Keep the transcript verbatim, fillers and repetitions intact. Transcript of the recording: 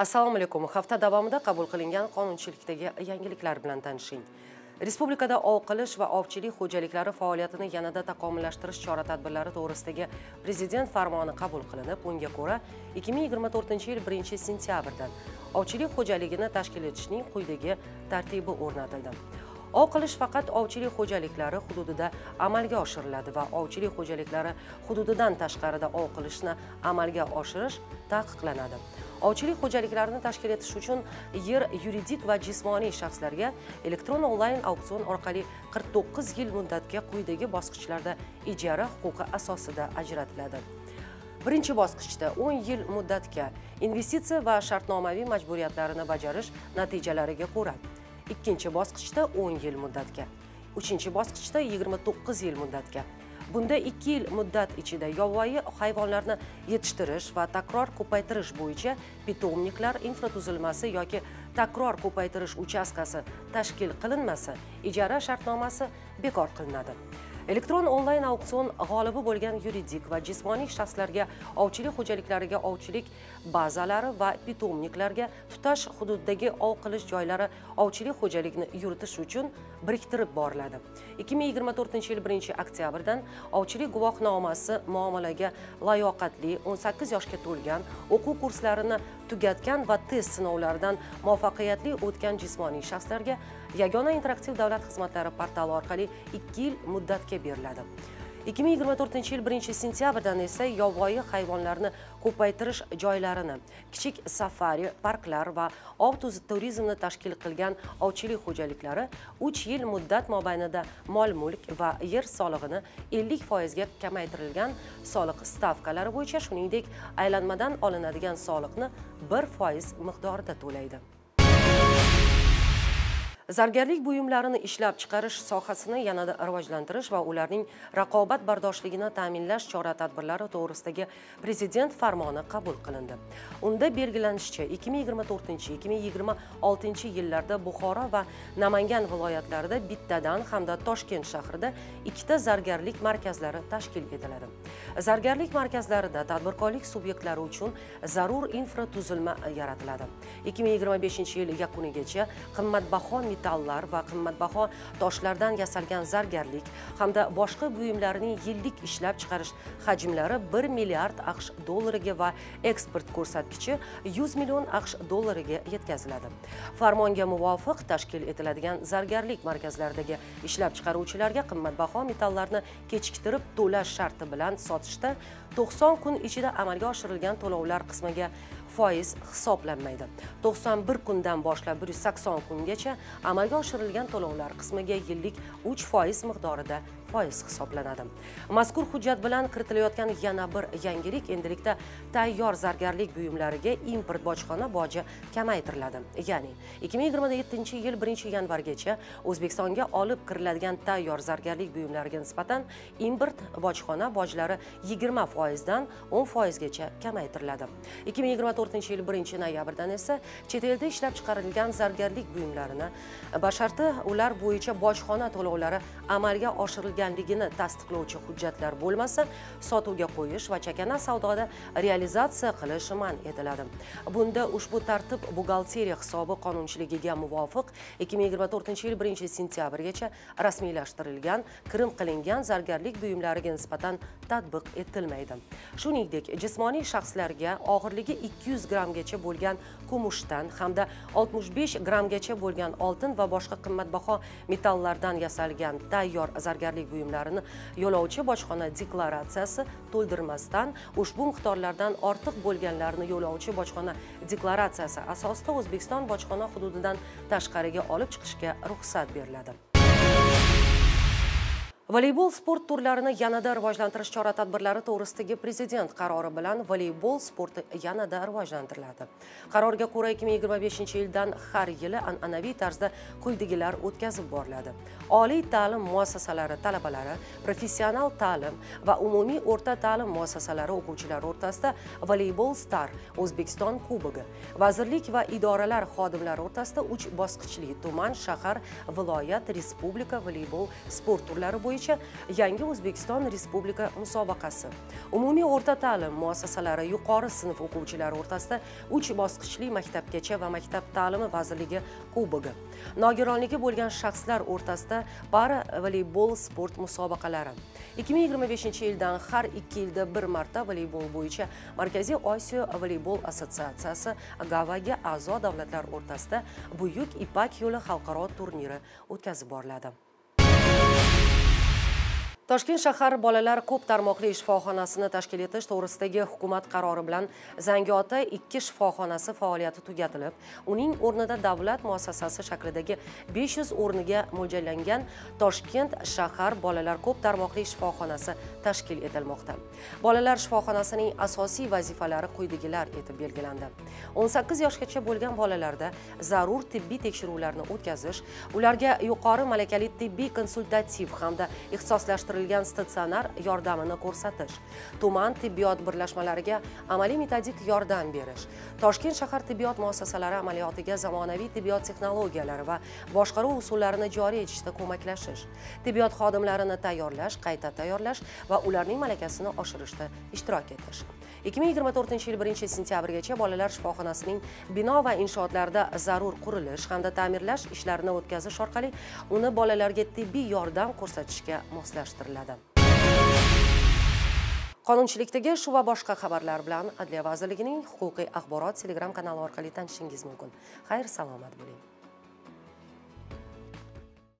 Assalomu alaykum. Hafta davomida qabul qilingan qonunchilikdagi yangiliklar bilan tanishing. Respublikada ov qilish va ovchilik xo'jaliklari faoliyatini yanada takomillashtirish chora-tadbirlari to'g'risidagi Prezident farmoni qabul qilinib, unga ko'ra ikki ming yigirma to'rtinchi yil birinchi sentyabrdan ovchilik xo'jaligini tashkil etishning quyidagi tartibi o'rnatildi. Ov qilish faqat ovchilik xo'jaliklari hududida amalga oshiriladi va ovchilik xo'jaliklari hududidan tashqarida ov qilishni amalga oshirish taqiqlanadi. Ovchilik xo'jaliklarini tashkil etish uchun yer yuridik va jismoniy shaxslarga elektron onlayn auksion orqali qirq to'qqiz yil muddatga quyidagi bosqichlarda ijara huquqi asosida ajratiladi. Birinchi bosqichda o'n yil muddatga investitsiya va shartnomaviy majburiyatlarini bajarish natijalariga ko'ra, ikkinchi bosqichda o'n yil muddatga, uchinchi bosqichda yigirma to'qqiz yil muddatga. Bunda ikki yil muddat ichida yovvoyi hayvonlarni yetishtirish va takror ko'paytirish bo'yicha pitomniklar infratuzilmasi yoki takror ko'paytirish uchastkasi tashkil qilinmasa, ijara shartnomasi bekor qilinadi. Elektron onlayn auksion g'olibi bo'lgan yuridik va jismoniy shaxslarga ovchilik xo'jaliklariga ovchilik bazalari va pitomniklarga tutash hududdagi ov qilish joylari ovchilik xo'jalikni yuritish uchun biriktirib boriladi. ikki ming yigirma to'rtinchi yil birinchi oktyabrdan ovchilik guvohnomasi muomalaga layoqatli o'n sakkiz yoshga to'lgan, o'quv kurslarini tugatgan va test sinovlaridan muvaffaqiyatli o'tgan jismoniy shaxslarga Yagona interaktiv davlat xizmatlari portali orqali ikki yil muddatga beriladi. ikki ming yigirma to'rtinchi yil birinchi sentyabrdan esa yovvoyi hayvonlarni ko'paytirish joylarini, kichik safari parklar va ov turizmni tashkil qilgan ovchilik xo'jaliklari uch yil muddat mobaynida mol-mulk va yer solig'ini ellik foizga kamaytirilgan soliq stavkalari bo'yicha, shuningdek, aylanmadan olinadigan soliqni bir foiz miqdorida to'laydi. Zargarlik buyumlarini ishlab chiqarish sohasini yanada rivojlantirish va ularning raqobatbardoshligini ta'minlash chora-tadbirlari to'g'risidagi Prezident farmoni qabul qilindi. Unda belgilanishicha, ikki ming yigirma to'rtinchi ikki ming yigirma oltinchi yillarda Buxoro va Namangan viloyatlarida bittadan hamda Toshkent shahrida ikkita zargarlik markazlari tashkil etiladi. Zargarlik markazlarida tadbirkorlik subyektlari uchun zarur infratuzilma yaratiladi. ikki ming yigirma beshinchi yil yakunigacha qimmatbaho metallar va qimmatbaho toshlardan yasalgan zargarlik hamda boshqa buyumlarning yillik ishlab chiqarish hajmlari bir milliard AQSh dollariga va eksport ko'rsatkichi yuz million AQSh dollariga yetkaziladi. Farmonga muvofiq tashkil etiladigan zargarlik markazlaridagi ishlab chiqaruvchilarga qimmatbaho metallarni kechiktirib to'lash sharti bilan sotishda to'qson kun ichida amalga oshirilgan to'lovlar qismiga foiz hisoblanmaydi. to'qson bir kundan boshlab bir yuz sakson kungacha amalga oshirilgan to'lovlar qismiga yillik uch foiz miqdorida foiz hisoblanadi. Mazkur hujjat bilan kiritilayotgan yana bir yangilik endilikda tayyor zargarlik buyumlariga import bojxona boji kamaytiriladi. Ya'ni ikki ming yigirma yettinchi yil birinchi yanvargacha O'zbekistonga olib kiriladigan tayyor zargarlik buyumlariga nisbatan import bojxona bojlari yigirma foizdan o'n foizgacha kamaytiriladi. ikki ming yigirma to'rtinchi yil birinchi noyabrdan esa chet elda ishlab chiqarilgan zargarlik buyumlarini basharti ular bo'yicha bojxona to'lovlari amalga oshirilgan ligini tasdiqlovchi hujjatlar bo'lmasa, sotuvga qo'yish va chakana savdoda realizatsiya qilish man etiladi. Bunda ushbu tartib buxgalteriya hisobi qonunchiligiga muvofiq ikki ming yigirma to'rtinchi yil birinchi sentyabrgacha rasmiylashtirilgan, kirim qilingan zargarlik buyumlariga nisbatan tatbiq etilmaydi. Shuningdek, jismoniy shaxslarga og'irligi ikki yuz grammgacha bo'lgan kumushdan hamda oltmish besh grammgacha bo'lgan oltin va boshqa qimmatbaho metallardan yasalgan tayyor zargarlik buyumlarini yo'lovchi bojxona deklaratsiyasi to'ldirmasdan ushbu miqdorlardan ortiq bo'lganlarni yo'lovchi bojxona deklaratsiyasi asosida O'zbekiston bojxona hududidan tashqariga olib chiqishga ruxsat beriladi. Voleybol sport turlarini yanada rivojlantirish chora-tadbirlari to'g'risidagi Prezident qarori bilan voleybol sporti yanada rivojlantiriladi. Qarorga ko'ra ikki ming yigirma beshinchi yildan har yili an'anaviy tarzda quyidagilar o'tkazib boriladi. Oliy ta'lim muassasalari talabalari, professional ta'lim va umumiy o'rta ta'lim muassasalari o'quvchilari o'rtasida voleybol Star O'zbekiston Kubogi, vazirlik va idoralar xodimlari o'rtasida uch bosqichli tuman, shahar, viloyat, respublika voleybol sport turlari bo'yicha bo'yicha yangi O'zbekiston Respublika musobaqasi. Umumiy o'rta ta'lim muassasalari yuqori sinf o'quvchilari o'rtasida uch bosqichli maktabgacha va maktab ta'limi vazirligi kubogi. Nogironligi bo'lgan shaxslar o'rtasida para voleybol sport musobaqalari. ikki ming yigirma beshinchi yildan har ikki yilda bir marta voleybol bo'yicha Markaziy Osiyo voleybol assotsiatsiyasi Gavaga a'zo davlatlar o'rtasida Buyuk Ipak yo'li xalqaro turniri o'tkazib boriladi. Toshkent shahar bolalar ko'p tarmoqli shifoxonasini tashkil etish to'g'risidagi hukumat qarori bilan Zangiota ikki shifoxonasi faoliyati tugatilib, uning o'rnida davlat muassasasi shaklidagi besh yuz o'rniga mo'ljallangan Toshkent shahar bolalar ko'p tarmoqli shifoxonasi tashkil etilmoqda. Bolalar shifoxonasining asosiy vazifalari quyidagilar etib belgilandi. o'n sakkiz yoshgacha bo'lgan bolalarda zarur tibbiy tekshiruvlarni o'tkazish, ularga yuqori malakali tibbiy konsultativ hamda ixtisoslashtirilgan statsionar yordamini ko'rsatish, tuman tibbiyot birlashmalariga amaliy metodik yordam berish, Toshkent shahar tibbiyot muassasalari amaliyotiga zamonaviy tibbiyot texnologiyalari va boshqaruv usullarini joriy etishda ko'maklashish, tibbiyot xodimlarini tayyorlash, qayta tayyorlash va ularning malakasini oshirishda ishtirok etish. ikki ming yigirma to'rtinchi yil birinchi sentyabrgacha bolalar shifoxonasining bino va inshootlarda zarur qurilish hamda ta'mirlash ishlarini o'tkazish orqali uni bolalarga tibbiy yordam ko'rsatishga moslashtiriladi. Qonunchilikdagi shu va boshqa xabarlar bilan Adliya vazirligining huquqiy axborot Telegram kanali orqali tanishishingiz mumkin. Xayr, salomat bo'ling.